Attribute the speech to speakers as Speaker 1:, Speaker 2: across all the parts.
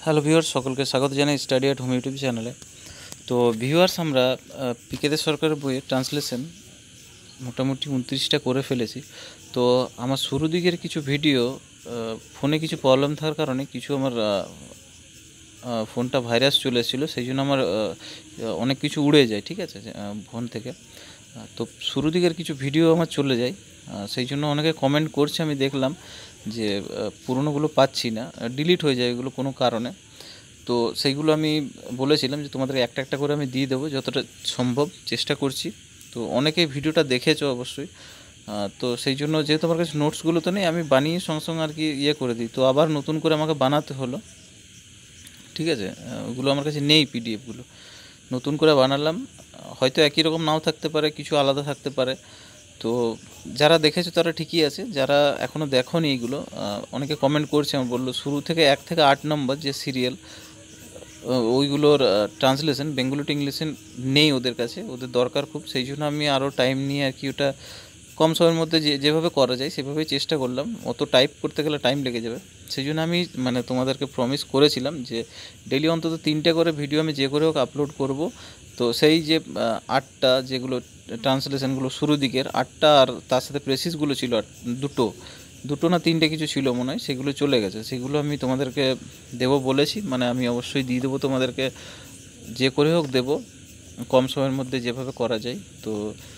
Speaker 1: Hello viewers, সকলকে স্বাগত জানাই স্টাডি অ্যাট হোম ইউটিউব চ্যানেলে। তো ভিউয়ার্স, আমরা পিকেদের সরকারের বইয়ের ট্রান্সলেশন মোটামুটি 29টা করে ফেলেছি। তো আমার শুরু দিকের কিছু ভিডিও ফোনে কিছু প্রবলেম থাকার কারণে কিছু আমার ফোনটা ভাইরাস চলে এসেছিলো, সেই জন্য আমার অনেক কিছু উড়ে যায়, ঠিক আছে, ফোন থেকে। তো শুরু দিকের কিছু ভিডিও আমার চলে যায়, সেই জন্য অনেকে কমেন্ট করছে, আমি দেখলাম যে পুরনোগুলো পাচ্ছি না, ডিলিট হয়ে যায় এগুলো কোনো কারণে। তো সেইগুলো আমি বলেছিলাম যে তোমাদেরকে একটা একটা করে আমি দিয়ে দেবো, যতটা সম্ভব চেষ্টা করছি। তো অনেকেই ভিডিওটা দেখেছো অবশ্যই। তো সেই জন্য যেহেতু আমার কাছে নোটসগুলো তো নেই, আমি বানিয়ে সঙ্গে সঙ্গে আর কি করে দিই, তো আবার নতুন করে আমাকে বানাতে হলো, ঠিক আছে। ওগুলো আমার কাছে নেই, পিডিএফগুলো নতুন করে বানালাম। হয়তো একই রকম নাও থাকতে পারে, কিছু আলাদা থাকতে পারে। তো যারা দেখেছো তারা ঠিকই আছে, যারা এখনও দেখোনি এইগুলো, অনেকে কমেন্ট করছে, আমার বললো শুরু থেকে 1 থেকে 8 নম্বর যে সিরিয়াল, ওইগুলোর ট্রান্সলেশন বেঙ্গলি টু ইংলিশে নেই ওদের কাছে, ওদের দরকার খুব। সেই জন্য আমি আরও টাইম নিয়ে আর কি ওটা কম সময়ের মধ্যে যেভাবে করা যায় সেভাবেই চেষ্টা করলাম। অত টাইপ করতে গেলে টাইম লেগে যাবে, সেই জন্য আমি তোমাদেরকে প্রমিস করেছিলাম যে ডেলি অন্তত 3টে করে ভিডিও আমি যে করে হোক আপলোড করব। তো সেই যে 8টা যেগুলো ট্রান্সলেশনগুলো শুরু দিকের 8টা, আর তার সাথে প্রেসিসগুলো ছিল দুটো না 3টে কিছু ছিল মনে হয়, সেগুলো চলে গেছে, সেগুলো আমি তোমাদেরকে দেবো বলেছি। আমি অবশ্যই দিয়ে দেবো তোমাদেরকে, যে করে হোক দেবো, কম সময়ের মধ্যে যেভাবে করা যায়। তো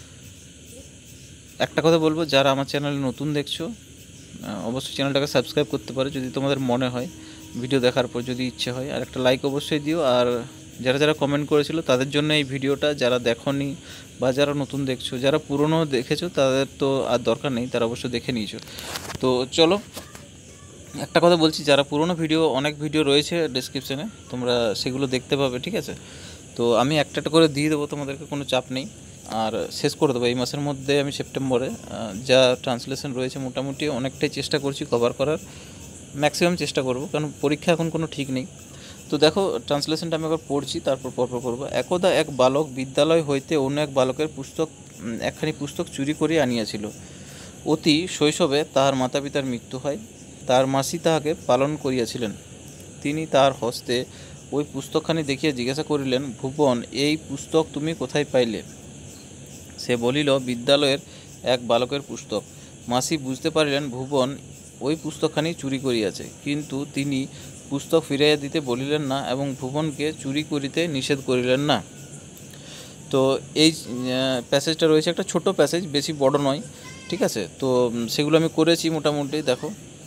Speaker 1: একটা কথা বলবো, যারা আমার চ্যানেলে নতুন দেখছো অবশ্যই চ্যানেলটাকে সাবস্ক্রাইব করতে পারো যদি তোমাদের মনে হয়, ভিডিও দেখার পর যদি ইচ্ছে হয়। আর একটা লাইক অবশ্যই দিও। আর যারা যারা কমেন্ট করেছিল তাদের জন্য এই ভিডিওটা, যারা দেখোনি বা যারা নতুন দেখছো, যারা পুরনো দেখেছো তাদের তো আর দরকার নেই, তারা অবশ্যই দেখে নিয়েছো। তো চলো, একটা কথা বলছি, যারা পুরনো ভিডিও, অনেক ভিডিও রয়েছে ডেসক্রিপশানে, তোমরা সেগুলো দেখতে পাবে, ঠিক আছে। তো আমি একটা একটা করে দিয়ে দেবো তোমাদেরকে, কোনো চাপ নেই। আর শেষ করে দেবো এই মাসের মধ্যে, আমি সেপ্টেম্বরে যা ট্রান্সলেশন রয়েছে মোটামুটি অনেকটাই চেষ্টা করছি কভার করার, ম্যাক্সিমাম চেষ্টা করব, কারণ পরীক্ষা এখন কোনো ঠিক নেই। তো দেখো, ট্রান্সলেশনটা আমি একবার পড়ছি, তারপর পরপর করবো। একদা এক বালক বিদ্যালয় হইতে অন্য এক বালকের একখানি পুস্তক চুরি করিয়া আনিয়াছিল। অতি শৈশবে তাহার মাতা পিতার মৃত্যু হয়। তার মাসি তাহাকে পালন করিয়াছিলেন। তিনি তার হস্তে ওই পুস্তকখানি দেখিয়া জিজ্ঞাসা করিলেন, ভুবন, এই পুস্তক তুমি কোথায় পাইলে? সে বলিল, বিদ্যালয়ের এক বালকের পুস্তক। মাসি বুঝতে পারিলেন ভুবন ওই পুস্তকখানি চুরি করিয়াছে, কিন্তু তিনি পুস্তক ফিরাইয়া দিতে বলিলেন না এবং ভুবনকে চুরি করিতে নিষেধ করিলেন না। তো এই প্যাসেজটা রয়েছে, একটা ছোট প্যাসেজ, বেশি বড় নয়, ঠিক আছে। তো সেগুলো আমি করেছি মোটামুটি। দেখো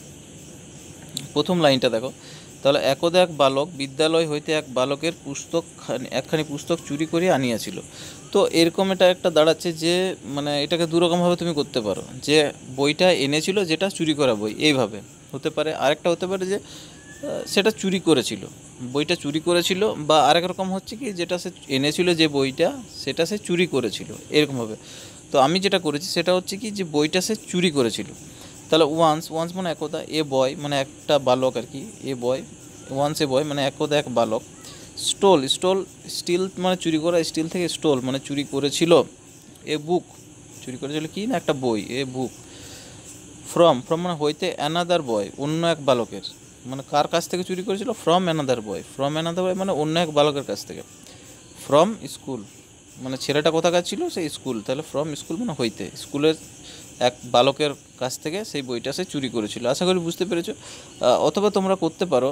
Speaker 1: প্রথম লাইনটা দেখো, তাহলে একদা এক বালক বিদ্যালয় হইতে এক বালকের একখানি পুস্তক চুরি করে আনিয়াছিল। তো এরকম এটা একটা দাঁড়াচ্ছে যে এটাকে দুরকমভাবে তুমি করতে পারো, যে বইটা এনেছিল যেটা চুরি করা বই, এইভাবে হতে পারে। আরেকটা হতে পারে যে সেটা চুরি করেছিল, বইটা চুরি করেছিল। বা আরেক রকম হচ্ছে কি, যেটা সে এনেছিল যে বইটা, সেটা সে চুরি করেছিল, এরকমভাবে। তো আমি যেটা করেছি সেটা হচ্ছে কি, যে বইটা সে চুরি করেছিল। তাহলে ওয়ান্স মানে একদা, এ বয় মানে একটা বালক আর কি, এ বয়, ওয়ান্স এ বয় মানে একদা এক বালক। স্টিল মানে চুরি করা, স্টিল থেকে স্টোল মানে চুরি করেছিল। এ বুক, চুরি করেছিল কি না, একটা বই। এ বুক ফ্রম মানে হইতে, অ্যানাদার বয় অন্য এক বালকের, মানে কার কাছ থেকে চুরি করেছিল? ফ্রম অ্যানাদার বয় মানে অন্য এক বালকের কাছ থেকে। ফ্রম স্কুল মানে ছেলেটা কোথাকার ছিল? সেই স্কুল, তাহলে ফ্রম স্কুল মানে হইতে, স্কুলের এক বালকের কাছ থেকে সেই বইটা সে চুরি করেছিল। আশা করি বুঝতে পেরেছো। অথবা তোমরা করতে পারো,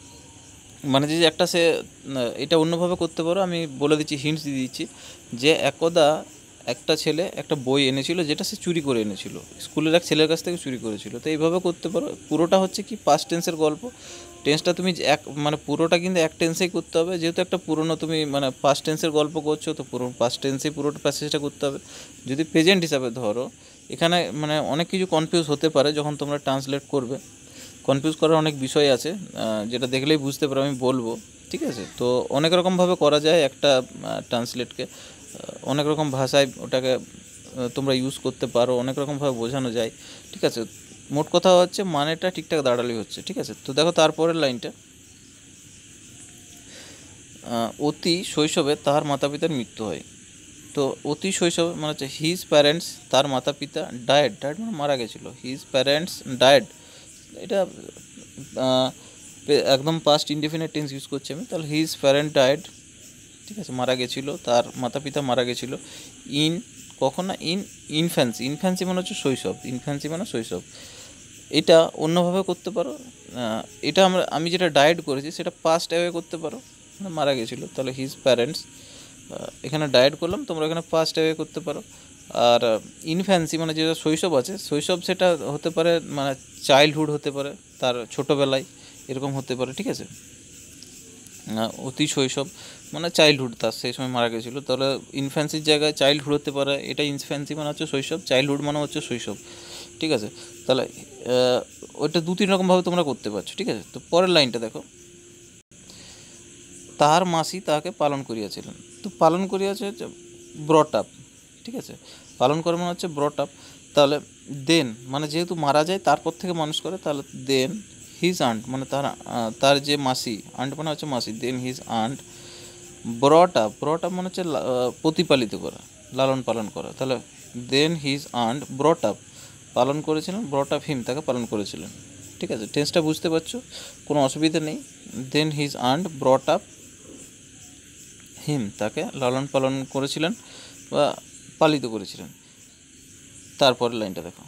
Speaker 1: যে একটা সে এটা অন্যভাবে করতে পারো, আমি বলে দিচ্ছি, হিন্টস দিয়ে দিচ্ছি, যে একদা একটা ছেলে একটা বই এনেছিল যেটা সে চুরি করে এনেছিল, স্কুলের এক ছেলের কাছ থেকে চুরি করেছিল। তো এইভাবে করতে পারো। পুরোটা হচ্ছে কি, পাস্ট টেন্সের গল্প। টেন্সটা তুমি পুরোটা কিন্তু এক টেন্সেই করতে হবে, যেহেতু একটা পুরোনো তুমি পাস্ট টেন্সের গল্প করছো, তো পুরো পাস্ট টেন্সেই পুরোটা প্যাসেজটা করতে হবে। যদি প্রেজেন্ট হিসাবে ধরো, এখানে অনেক কিছু কনফিউজ হতে পারে যখন তোমরা ট্রান্সলেট করবে। কনফিউজ করার অনেক বিষয় আছে, যেটা দেখলেই বুঝতে পারো, আমি বলবো, ঠিক আছে। তো অনেক রকমভাবে করা যায় একটা ট্রান্সলেটকে, অনেক রকম ভাষায় ওটাকে তোমরা ইউজ করতে পারো, অনেক রকমভাবে বোঝানো যায়, ঠিক আছে। মোট কথা হচ্ছে মানেটা ঠিকঠাক দাঁড়ালেই হচ্ছে, ঠিক আছে। তো দেখো তারপরের লাইনটা, অতি শৈশবে তাহার মাতা পিতার মৃত্যু হয়। তো অতি শৈশবে মানে হচ্ছে হিজ প্যারেন্টস, তার মাতা পিতা, ডায়েড মানে মারা গেছিলো, হিজ প্যারেন্টস ডায়েড। এটা একদম পাস্ট ইনডেফিনিট টেন্স ইউজ করছি আমি। তাহলে হিজ প্যারেন্ট ডায়েড, ঠিক আছে, মারা গেছিলো, তার মাতা পিতা মারা গেছিলো। ইন কখন না, ইনফ্যান্সি। ইনফ্যান্সি মানে হচ্ছে শৈশব, ইনফ্যান্সি মানে শৈশব। এটা অন্যভাবে করতে পারো। এটা আমি যেটা ডায়েট করেছি সেটা পাস্ট অ্যাওয়ে করতে পারো, মানে মারা গেছিলো। তাহলে হিজ প্যারেন্টস, এখানে ডায়েট করলাম, তোমরা এখানে পাস্ট অ্যাওয়ে করতে পারো। আর ইনফ্যান্সি মানে যেটা শৈশব আছে, শৈশব সেটা হতে পারে মানে চাইল্ডহুড হতে পারে, তার ছোটোবেলায় এরকম হতে পারে, ঠিক আছে। অতি শৈশব মানে চাইল্ডহুড, তার সেই সময় মারা গেছিলো। তাহলে ইনফ্যান্সির জায়গায় চাইল্ডহুড হতে পারে, এটা ইনফ্যান্সি মানে হচ্ছে শৈশব, চাইল্ডহুড মানে হচ্ছে শৈশব, ঠিক আছে। তাহলে ওইটা 2-3 রকমভাবে তোমরা করতে পারছো, ঠিক আছে। তো পরের লাইনটা দেখো, তার মাসি তাহাকে পালন করিয়াছিলেন। তো পালন করিয়াছে ব্রট আপ, ঠিক আছে। পালন করে মানে হচ্ছে ব্রট আপ। তাহলে দেন মানে যেহেতু মারা যায় তারপর থেকে মানুষ করে, তাহলে দেন হিজ আন্ট মানে তার যে মাসি, আন্ট মানে হচ্ছে মাসি, then his aunt brought up মানে হচ্ছে প্রতিপালিত করা, লালন পালন করা। তাহলে then his aunt brought up, পালন করেছিলেন, ব্রট আপ হিম, তাকে পালন করেছিলেন, ঠিক আছে। টেন্সটা বুঝতে পারছো, কোনো অসুবিধা নেই। Then his aunt brought up him, তাকে লালন পালন করেছিলেন বা পালিত করেছিলেন। তারপরের লাইনটা দেখো,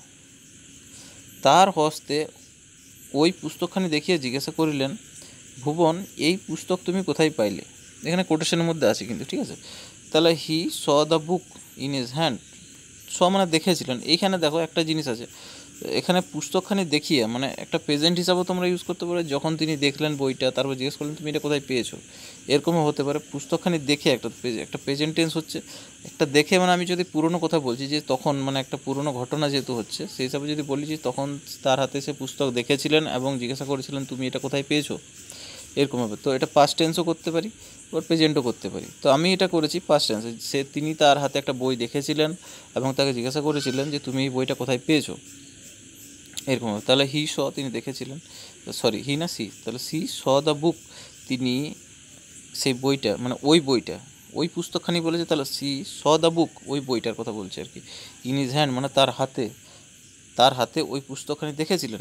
Speaker 1: তার হস্তে ওই পুস্তকখানি দেখিয়ে জিজ্ঞাসা করিলেন, ভুবন, এই পুস্তক তুমি কোথায় পাইলে? এখানে কোটেশনের মধ্যে আছে কিন্তু, ঠিক আছে। তাহলে he saw the book in his hand, saw মানে দেখেছিলেন। এইখানে দেখো একটা জিনিস আছে, এখানে পুস্তকখানি দেখিয়ে মানে একটা প্রেজেন্ট হিসাবেও তোমরা ইউজ করতে পারো। যখন তিনি দেখলেন বইটা, তারপর জিজ্ঞেস করলেন তুমি এটা কোথায় পেয়েছো, এরকমও হতে পারে। পুস্তকখানি দেখে একটা প্রেজেন্ট টেন্স হচ্ছে। একটা দেখে মানে আমি যদি পুরনো কথা বলছি, যে তখন মানে একটা পুরনো ঘটনা যেহেতু হচ্ছে, সেই হিসাবে যদি বলি যে তখন তার হাতে সে পুস্তক দেখেছিলেন এবং জিজ্ঞাসা করেছিলেন তুমি এটা কোথায় পেয়েছো, এরকম হবে। তো এটা পাস্ট টেন্সও করতে পারি, ওর প্রেজেন্টও করতে পারি। তো আমি এটা করেছি পাস্ট টেন্সে, তিনি তার হাতে একটা বই দেখেছিলেন এবং তাকে জিজ্ঞাসা করেছিলেন যে তুমি এই বইটা কোথায় পেয়েছো, এরকম হবে। তাহলে হি স, তিনি দেখেছিলেন, সরি হি না সি, তাহলে সি স দ্য বুক, তিনি সেই বইটা মানে ওই বইটা, ওই পুস্তকখানি বলেছে, তাহলে সি স দ্য বুক, ওই বইটার কথা বলছে আর কি। ইন হিজ হ্যান্ড মানে তার হাতে ওই পুস্তকখানি দেখেছিলেন।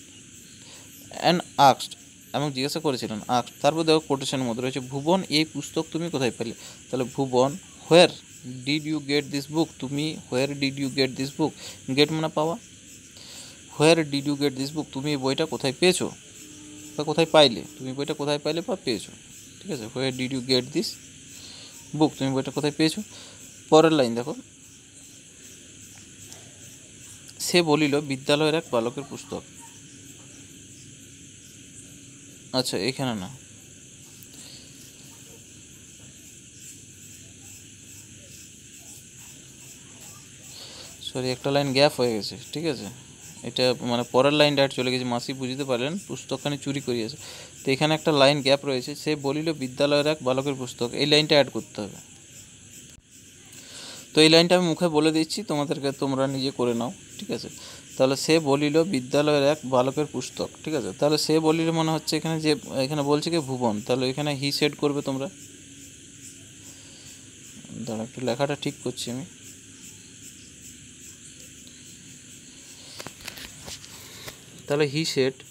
Speaker 1: অ্যান্ড আক্সড এবং জিজ্ঞাসা করেছিলেন, আক্সড। তারপর দেখো কোটেশনের মধ্যে রয়েছে, ভুবন, এই পুস্তক তুমি কোথায় পেলে? তাহলে Bhuvan, where did you get this book, তুমি where did you get this book, get মানে পাওয়া, where did you get this book, তুমি এই বইটা কোথায় পেয়েছো বা কোথায় পাইলে, তুমি বইটা কোথায় পাইলে বা পেয়েছো, ঠিক আছে। Where did you get this book, তুমি বইটা কোথায় পেয়েছো। পরের লাইন দেখো, সে বলিল বিদ্যালয়ের এক বালকের পুস্তক। আচ্ছা এখানে না, সরি একটা লাইন গ্যাপ হয়ে গেছে, ঠিক আছে। এটা মানে পরের লাইন ডাইরেক্ট চলে গেছে, মাসি বুঝতে পারলেন পুস্তকখানি চুরি করিয়েছে। তো এখানে একটা লাইন গ্যাপ রয়েছে, সে বলিল বিদ্যালয়ের এক বালকের পুস্তক, এই লাইনটা অ্যাড করতে হবে। তো এই লাইনটা আমি মুখে বলে দিচ্ছি, তোমরা নিজে করে নাও, ঠিক আছে। তাহলে সে বলিল বিদ্যালয়ের এক বালকের পুস্তক, ঠিক আছে। তাহলে সে বলিল মনে হচ্ছে এখানে যে এখানে বলছে কি ভুবন, তাহলে এখানে হি সেড করবে তোমরা। দাঁড়া একটু লেখাটা ঠিক করছি আমি। তাহলে হি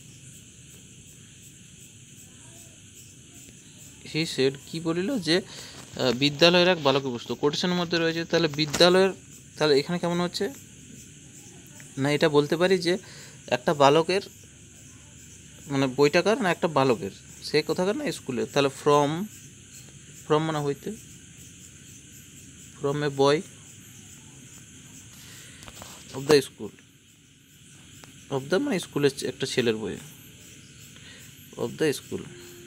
Speaker 1: সেড কি বলিল যে বিদ্যালয়ের এক বালকের পুস্তক, কোটেশনের মধ্যে রয়েছে। তাহলে বিদ্যালয়ের, তাহলে এখানে কেমন হচ্ছে না, এটা বলতে পারি যে একটা বালকের মানে বইটাকার না একটা বালকের, সে কোথাকার না স্কুলের। তাহলে ফ্রম মানে হইতে, from a boy of the school, of the মানে স্কুলের একটা ছেলের বই, অফ দ্য স্কুল,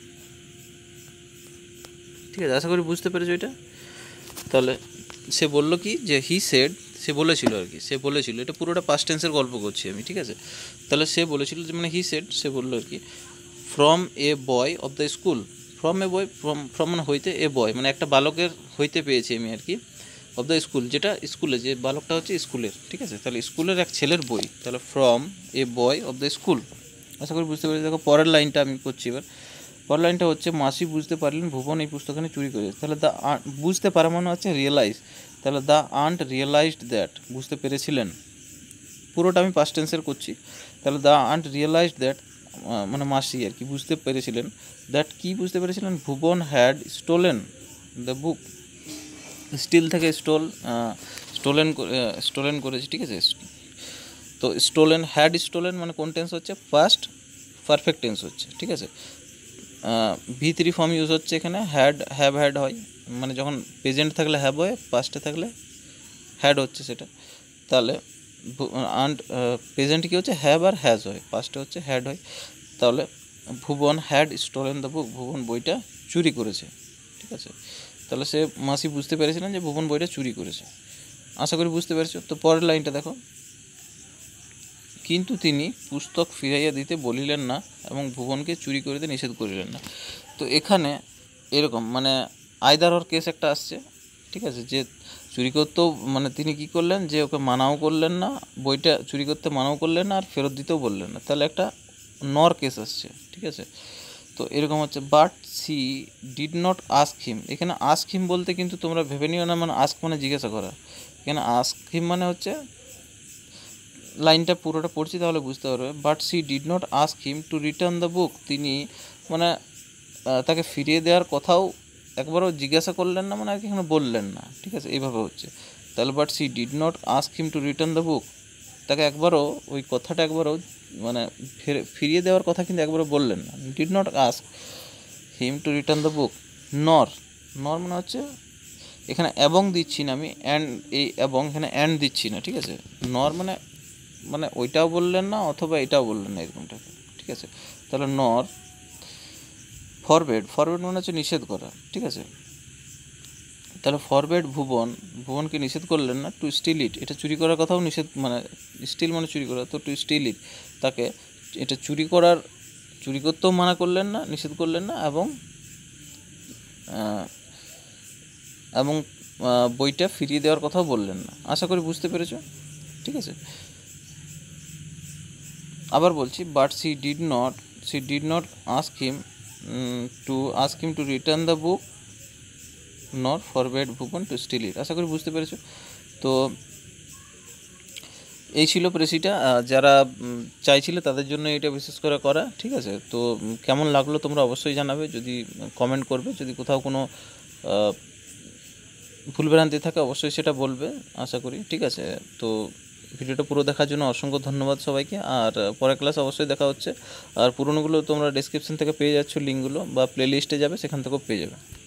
Speaker 1: ঠিক আছে। আশা করি বুঝতে পেরেছো এটা। তাহলে সে বললো কি যে হি সেড, সে বলেছিল আর কি, সে বলেছিল, এটা পুরোটা পাস্ট টেন্সের গল্প করছি আমি, ঠিক আছে। তাহলে সে বলেছিল যে মানে হি সেড, সে বললো আর কি, from a boy of the school, from a boy, from মানে হইতে, এ বয় মানে একটা বালকের হইতে পেয়েছি আমি আর কি, অফ দ্য স্কুল যেটা স্কুলে, যে বালকটা হচ্ছে স্কুলের, ঠিক আছে। তাহলে স্কুলের এক ছেলের বই, তাহলে from a boy of the school. আশা করি বুঝতে পেরেছি। দেখো পরের লাইনটা আমি করছি এবার। পরের লাইনটা হচ্ছে, মাসি বুঝতে পারলেন ভুবন এই পুস্তকখানি চুরি করেছে। তাহলে বুঝতে পারা মানে হচ্ছে রিয়েলাইজ, তাহলে দ্য আন্ট রিয়েলাইজড দ্যাট, বুঝতে পেরেছিলেন, পুরোটা আমি পাস্ট টেন্সের করছি। তাহলে দ্য আন্ট রিয়েলাইজড দ্যাট মানে মাসি আর কি বুঝতে পেরেছিলেন, দ্যাট কি বুঝতে পেরেছিলেন, Bhuvan had stolen the book, steal থেকে স্টোলেন করেছে, ঠিক আছে। তো স্টোলেন, হ্যাড স্টোলেন মানে কোন টেন্স হচ্ছে, পাস্ট পারফেক্ট টেন্স হচ্ছে, ঠিক আছে। V3 ফর্ম ইউজ হচ্ছে এখানে, হ্যাভ হ্যাড হয়, মানে যখন প্রেজেন্ট থাকলে হ্যাভ হয়, পাস্টে থাকলে হ্যাড হচ্ছে সেটা। তাহলে প্রেজেন্ট কী হচ্ছে, হ্যাভ আর হ্যাজ হয়, পাস্টে হচ্ছে হ্যাড হয়। তাহলে Bhuvan had stolen the book, Bhuvan বইটা চুরি করেছে, ঠিক আছে। তাহলে সে মাসি বুঝতে পেরেছিলেন যে ভুবন বইটা চুরি করেছে, আশা করি বুঝতে পেরেছো। তো পরের লাইনটা দেখো, কিন্তু তিনি পুস্তক ফিরাইয়া দিতে বলিলেন না এবং ভুবনকে চুরি করিতে নিষেধ করিলেন না। তো এখানে এরকম মানে আইদার অর কেস একটা আসছে, ঠিক আছে, যে চুরি করতেও মানে তিনি কি করলেন, যে ওকে মানাও করলেন না, বইটা চুরি করতে মানাও করলেন না, আর ফেরত দিতেও বললেন না, তাহলে একটা নর কেস আসছে, ঠিক আছে। তো এরকম হচ্ছে, but she did not ask him, এখানে আস্ক হিম বলতে কিন্তু তোমরা ভেবে নিও না মানে আস্ক মানে জিজ্ঞাসা করা, এখানে আস্ক হিম মানে হচ্ছে, লাইনটা পুরোটা পড়ছি তাহলে বুঝতে পারবে, but she did not ask him to return the book, তিনি মানে তাকে ফিরিয়ে দেওয়ার কথাও একবারও জিজ্ঞাসা করলেন না, মানে আর কি এখানে বললেন না, ঠিক আছে, এইভাবে হচ্ছে। তাহলে but she did not ask him to return the book, তাকে একবারও ওই কথাটা একবারও মানে ফিরিয়ে দেওয়ার কথা কিন্তু একবারও বললেন না, did not ask him to return the book. Nor মানে হচ্ছে, এখানে এবং দিচ্ছি না আমি, অ্যান্ড, এই এবং এখানে অ্যান্ড দিচ্ছি না, ঠিক আছে। নর মানে ওইটাও বললেন না অথবা এটাও বললেন না, এরকমটা, ঠিক আছে। তাহলে নর ফরবেড মানে হচ্ছে নিষেধ করা, ঠিক আছে। তাহলে ফরবেড ভুবনকে নিষেধ করলেন না টু স্টিল ইট, এটা চুরি করার কথাও নিষেধ, মানে স্টিল মানে চুরি করা, তো টু স্টিল ইট, তাকে এটা চুরি করতেও মানা করলেন না, নিষেধ করলেন না, এবং বইটা ফিরিয়ে দেওয়ার কথাও বললেন না। আশা করি বুঝতে পেরেছো, ঠিক আছে। আবার বলছি, but she did not ask him to return the book, not forbade Bhuvan to steal it. আশা করি বুঝতে পেরেছো। তো এই ছিল প্রেসিটা, যারা চাইছিলে তাদের জন্য এটা বিশেষ করে করা, ঠিক আছে। তো কেমন লাগলো তোমরা অবশ্যই জানাবে, যদি কমেন্ট করবে, যদি কোথাও কোনো ভুলভ্রান্তি থাকে অবশ্যই সেটা বলবে, আশা করি, ঠিক আছে। তো ভিডিওটা পুরো দেখার জন্য অসংখ্য ধন্যবাদ সবাইকে, আর পরের ক্লাস অবশ্যই দেখা হচ্ছে। আর পুরোনোগুলো তোমরা ডেসক্রিপশন থেকে পেয়ে যাচ্ছ লিঙ্কগুলো, বা প্লে লিস্টে যাবে সেখান থেকেও পেয়ে যাবে।